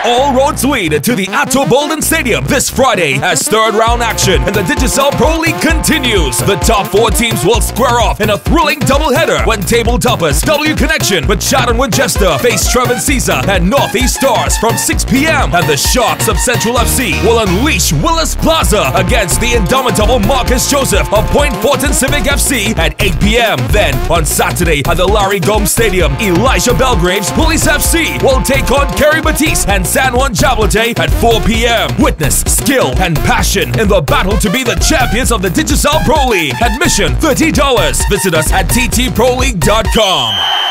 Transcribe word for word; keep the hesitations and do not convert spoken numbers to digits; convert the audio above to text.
all roads lead to the Ato Boldon Stadium this Friday as third round action in the Digicel Pro League continues. The top four teams will square off in a thrilling doubleheader when table toppers W Connection with Chatham Winchester face Trevor Caesar and Northeast Stars from six p m and the Sharks of Central F C will unleash Willis Plaza against the indomitable Marcus Joseph of Point Fortin Civic F C at eight p m Then on Saturday at the Larry Gomes Stadium, Elijah Belgrave's Police F C will take on Kerry Batiste and San Juan Jablonte at four p m Witness skill and passion in the battle to be the champions of the Digicel Pro League. Admission thirty dollars. Visit us at t t pro league dot com.